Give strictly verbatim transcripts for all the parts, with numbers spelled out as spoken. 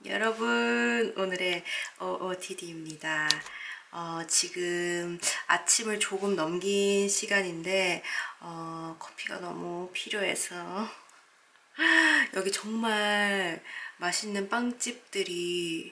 여러분, 오늘의 오오티디입니다. 어, 지금 아침을 조금 넘긴 시간인데 어, 커피가 너무 필요해서 여기 정말 맛있는 빵집들이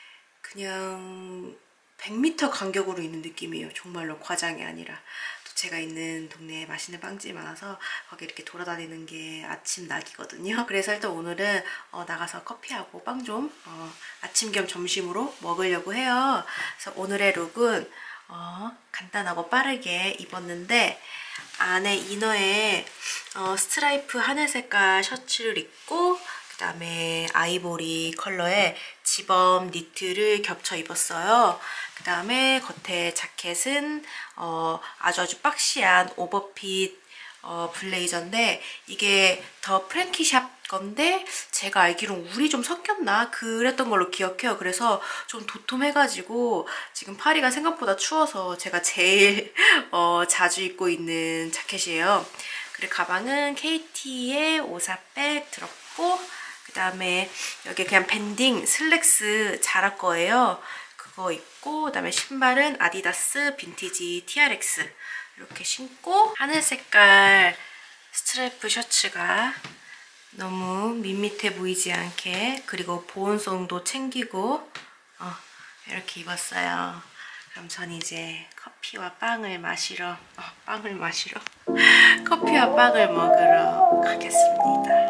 그냥 백 미터 간격으로 있는 느낌이에요. 정말로 과장이 아니라. 또 제가 있는 동네에 맛있는 빵집이 많아서 거기 이렇게 돌아다니는 게 아침 낙이거든요. 그래서 일단 오늘은 어, 나가서 커피하고 빵 좀 어, 아침 겸 점심으로 먹으려고 해요. 그래서 오늘의 룩은 어, 간단하고 빠르게 입었는데 안에 이너에 어, 스트라이프 하늘 색깔 셔츠를 입고 그 다음에 아이보리 컬러의 지범 니트를 겹쳐 입었어요. 그 다음에 겉에 자켓은 어, 아주 아주 박시한 오버핏 어, 블레이저인데 이게 더 프랭키샵 건데 제가 알기로는 울이 좀 섞였나? 그랬던 걸로 기억해요. 그래서 좀 도톰해가지고 지금 파리가 생각보다 추워서 제가 제일 어, 자주 입고 있는 자켓이에요. 그리고 가방은 케이티의 오사백 들었고 그 다음에 여기 그냥 밴딩 슬랙스 자라 거예요. 그거 입고 그 다음에 신발은 아디다스 빈티지 티알엑스 이렇게 신고 하늘 색깔 스트라이프 셔츠가 너무 밋밋해 보이지 않게 그리고 보온성도 챙기고 어, 이렇게 입었어요. 그럼 전 이제 커피와 빵을 마시러 어, 빵을 마시러 커피와 빵을 먹으러 가겠습니다.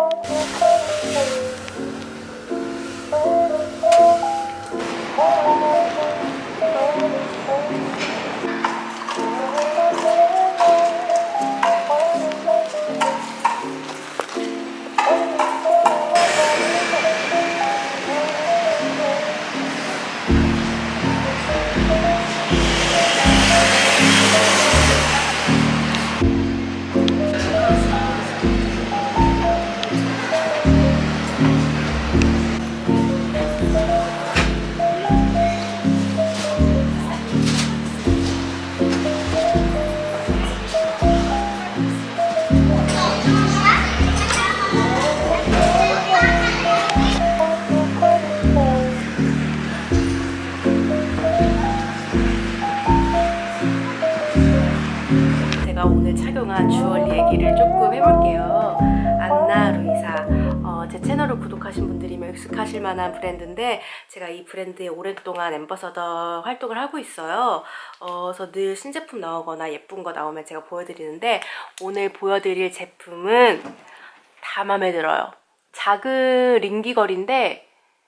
오늘 착용한 주얼리 얘기를 조금 해볼게요. 안나 루이사 어, 제 채널을 구독하신 분들이면 익숙하실 만한 브랜드인데 제가 이 브랜드에 오랫동안 앰버서더 활동을 하고 있어요. 어, 그래서 늘 신제품 나오거나 예쁜 거 나오면 제가 보여드리는데 오늘 보여드릴 제품은 다 마음에 들어요. 작은 링기걸인데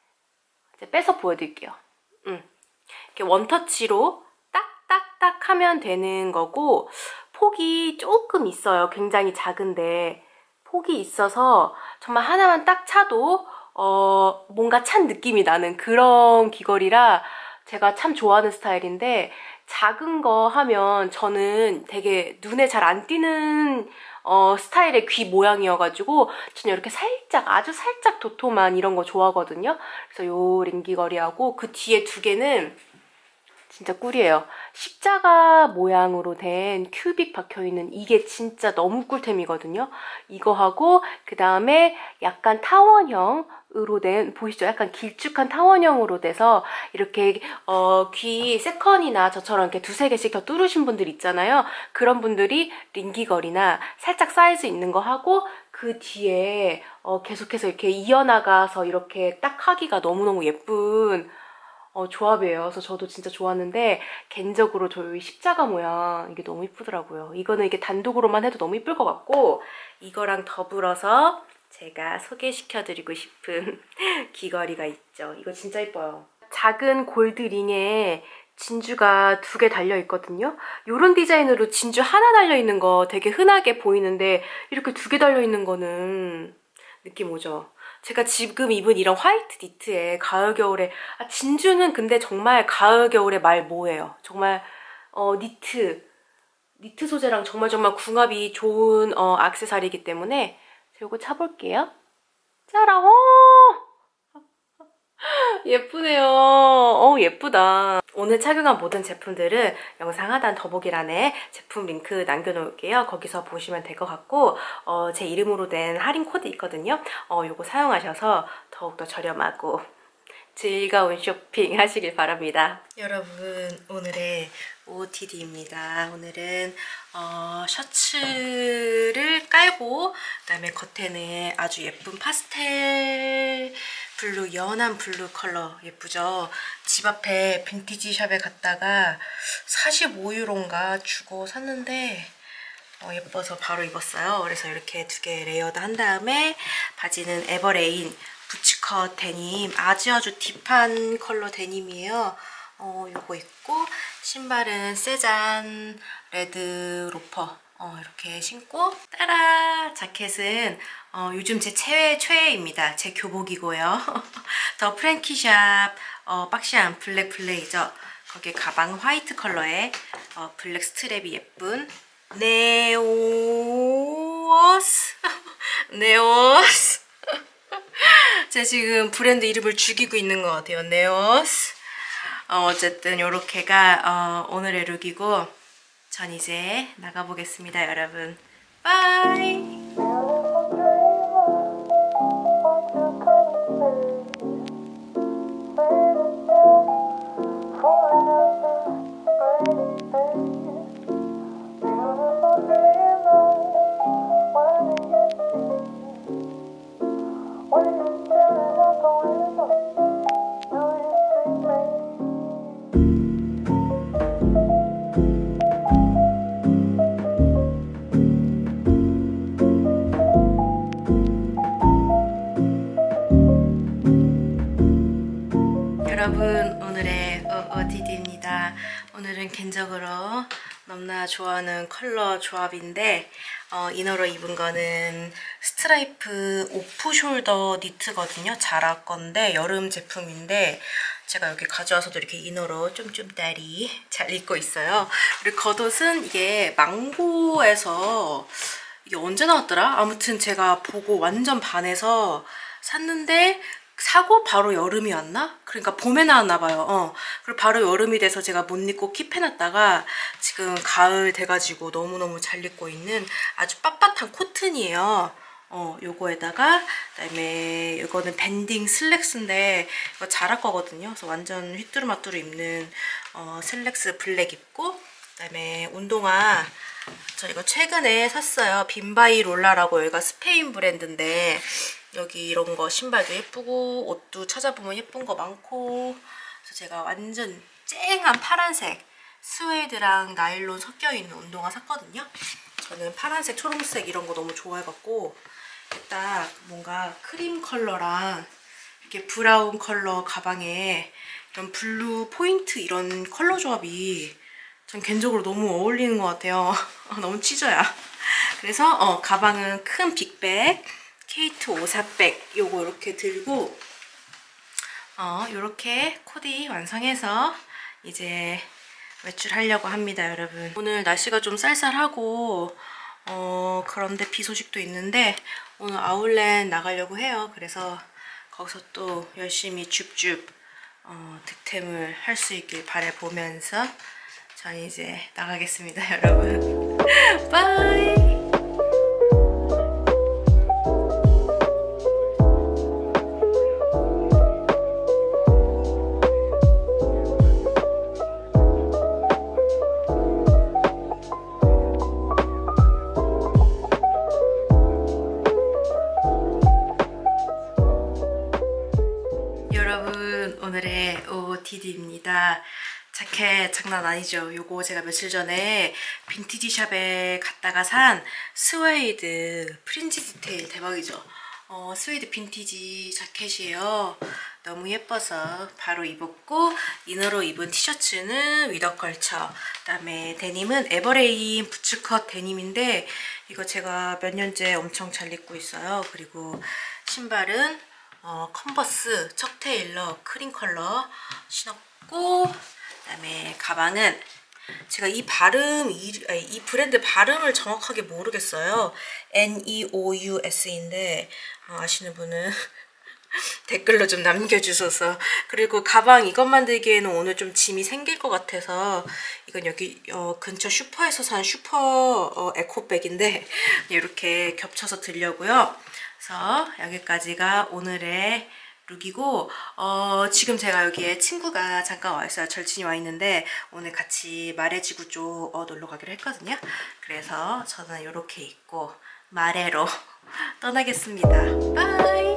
이제 빼서 보여드릴게요. 음. 이렇게 원터치로 딱딱딱 하면 되는 거고 폭이 조금 있어요. 굉장히 작은데 폭이 있어서 정말 하나만 딱 차도 어 뭔가 찬 느낌이 나는 그런 귀걸이라 제가 참 좋아하는 스타일인데 작은 거 하면 저는 되게 눈에 잘 안 띄는 어 스타일의 귀 모양이어가지고 저는 이렇게 살짝 아주 살짝 도톰한 이런 거 좋아하거든요. 그래서 요 링귀걸이하고 그 뒤에 두 개는 진짜 꿀이에요. 십자가 모양으로 된 큐빅 박혀있는 이게 진짜 너무 꿀템이거든요. 이거하고 그 다음에 약간 타원형으로 된 보이시죠? 약간 길쭉한 타원형으로 돼서 이렇게 어, 귀 세컨이나 저처럼 이렇게 두세 개씩 더 뚫으신 분들 있잖아요. 그런 분들이 링귀걸이나 살짝 사이즈 있는 거 하고 그 뒤에 어, 계속해서 이렇게 이어나가서 이렇게 딱 하기가 너무너무 예쁜 어, 조합이에요. 그래서 저도 진짜 좋았는데 개인적으로 저희 십자가 모양 이게 너무 이쁘더라고요. 이거는 이게 단독으로만 해도 너무 이쁠 것 같고 이거랑 더불어서 제가 소개시켜드리고 싶은 귀걸이가 있죠. 이거 진짜 이뻐요. 작은 골드링에 진주가 두 개 달려있거든요. 이런 디자인으로 진주 하나 달려있는 거 되게 흔하게 보이는데 이렇게 두 개 달려있는 거는 느낌 오죠? 제가 지금 입은 이런 화이트 니트에 가을 겨울에 아, 진주는 근데 정말 가을 겨울에 말 뭐예요. 정말 어, 니트 니트 소재랑 정말 정말 궁합이 좋은 어, 액세서리이기 때문에 제가 이거 차볼게요. 짜라! 어! 예쁘네요. 어 예쁘다. 오늘 착용한 모든 제품들은 영상 하단 더보기란에 제품 링크 남겨놓을게요. 거기서 보시면 될 것 같고 어, 제 이름으로 된 할인 코드 있거든요. 어, 요거 사용하셔서 더욱더 저렴하고 즐거운 쇼핑 하시길 바랍니다. 여러분, 오늘의 오오티디입니다. 오늘은 어, 셔츠를 깔고 그다음에 gat에는 아주 예쁜 파스텔 블루, 연한 블루 컬러 예쁘죠? 집 앞에 빈티지 샵에 갔다가 사십오 유로인가 주고 샀는데 어, 예뻐서 바로 입었어요. 그래서 이렇게 두 개 레이어드 한 다음에 바지는 에버레인 부츠컷 데님, 아주 아주 딥한 컬러 데님이에요. 어, 요거 있고 신발은 세잔 레드 로퍼 어, 이렇게 신고, 따라! 자켓은 어, 요즘 제 최애, 최애입니다. 제 교복이고요. 더 프랭키샵 어, 박시한 블랙 블레이저, 거기에 가방 화이트 컬러에 어, 블랙 스트랩이 예쁜 네오스 네오스 제가 지금 브랜드 이름을 죽이고 있는 것 같아요. 네오스. 어, 어쨌든 요렇게가 어, 오늘의 룩이고 전 이제 나가보겠습니다, 여러분. 바이! 여러분, 오늘의 오오디디입니다. 오늘은 개인적으로 너무나 좋아하는 컬러 조합인데 어, 이너로 입은 거는 스트라이프 오프 숄더 니트거든요. 자라 건데 여름 제품인데 제가 여기 가져와서도 이렇게 이너로 쫌쫌다리 잘 입고 있어요. 그리고 겉옷은 이게 망고에서 이게 언제 나왔더라? 아무튼 제가 보고 완전 반해서 샀는데 사고 바로 여름이 왔나? 그러니까 봄에 나왔나봐요. 어. 그리고 바로 여름이 돼서 제가 못 입고 킵해놨다가 지금 가을 돼가지고 너무너무 잘 입고 있는 아주 빳빳한 코튼이에요. 어, 요거에다가 그다음에 이거는 밴딩 슬랙스인데 이거 자라 거거든요. 그래서 완전 휘뚜루마뚜루 입는 어, 슬랙스 블랙 입고, 그다음에 운동화 저 이거 최근에 샀어요. 빈바이 롤라라고, 여기가 스페인 브랜드인데 여기 이런 거 신발도 예쁘고 옷도 찾아보면 예쁜 거 많고, 그래서 제가 완전 쨍한 파란색 스웨이드랑 나일론 섞여 있는 운동화 샀거든요. 저는 파란색, 초록색 이런 거 너무 좋아해갖고 딱 뭔가 크림 컬러랑 이렇게 브라운 컬러 가방에 이런 블루 포인트 이런 컬러 조합이 전 개인적으로 너무 어울리는 것 같아요. 너무 치저야. 그래서 어, 가방은 큰 빅백 케이트 오사백 요거 이렇게 들고 어, 요렇게 코디 완성해서 이제 외출하려고 합니다, 여러분. 오늘 날씨가 좀 쌀쌀하고 어, 그런데 비 소식도 있는데 오늘 아울렛 나가려고 해요. 그래서 거기서 또 열심히 줍줍 어, 득템을 할 수 있길 바라보면서 전 이제 나가겠습니다, 여러분. 바이! 여러분, 오늘의 오오티디입니다. 자켓 장난 아니죠? 요거 제가 며칠 전에 빈티지 샵에 갔다가 산 스웨이드 프린지 디테일 대박이죠? 어, 스웨이드 빈티지 자켓이에요. 너무 예뻐서 바로 입었고, 이너로 입은 티셔츠는 위더컬처, 그 다음에 데님은 에버레인 부츠컷 데님인데 이거 제가 몇 년째 엄청 잘 입고 있어요. 그리고 신발은 어, 컨버스 척 테일러 크림 컬러 신었고, 그 다음에 가방은 제가 이 발음, 이, 아니, 이 브랜드 발음을 정확하게 모르겠어요. 엔 이 오 유 에스인데 어, 아시는 분은 댓글로 좀 남겨주셔서. 그리고 가방 이것 만들기에는 오늘 좀 짐이 생길 것 같아서 이건 여기 어, 근처 슈퍼에서 산 슈퍼 어, 에코백인데 이렇게 겹쳐서 들려고요. 그래서 여기까지가 오늘의 룩이고 어, 지금 제가 여기에 친구가 잠깐 와 있어요. 절친이 와 있는데 오늘 같이 마레지구 쪽 어, 놀러 가기로 했거든요. 그래서 저는 이렇게 입고 마레로 떠나겠습니다. 바이!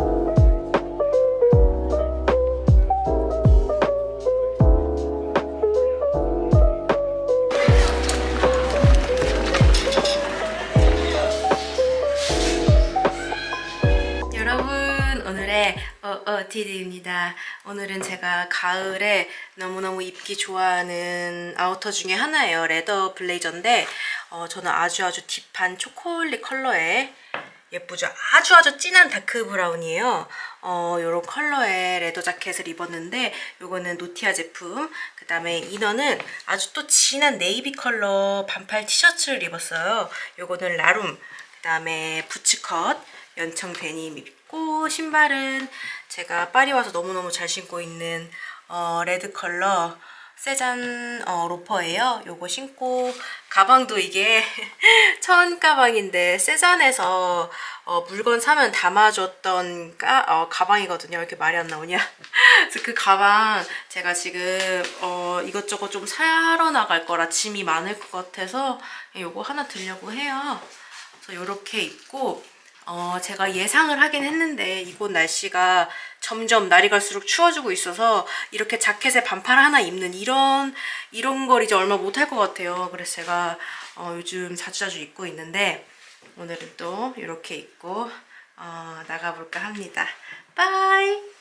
어어디디입니다. 오늘은 제가 가을에 너무너무 입기 좋아하는 아우터 중에 하나예요. 레더 블레이저인데 어, 저는 아주 아주 딥한 초콜릿 컬러에 예쁘죠? 아주 아주 진한 다크 브라운이에요. 어, 요런 컬러의 레더 자켓을 입었는데 요거는 노티아 제품, 그 다음에 이너는 아주 또 진한 네이비 컬러 반팔 티셔츠를 입었어요. 요거는 라룸, 그 다음에 부츠컷 연청 데님 입고, 신발은 제가 파리 와서 너무너무 잘 신고 있는 어, 레드 컬러 세잔 어, 로퍼예요. 요거 신고, 가방도 이게 천 가방인데 세잔에서 어, 물건 사면 담아줬던 가, 어, 가방이거든요. 이렇게 말이 안 나오냐? 그래서 그 가방 제가 지금 어, 이것저것 좀 사러 나갈 거라 짐이 많을 것 같아서 요거 하나 들려고 해요. 그래서 요렇게 입고 어, 제가 예상을 하긴 했는데 이곳 날씨가 점점 날이 갈수록 추워지고 있어서 이렇게 자켓에 반팔 하나 입는 이런 이런 걸 이제 얼마 못 할 것 같아요. 그래서 제가 어, 요즘 자주자주 입고 있는데 오늘은 또 이렇게 입고 어, 나가볼까 합니다. 빠이!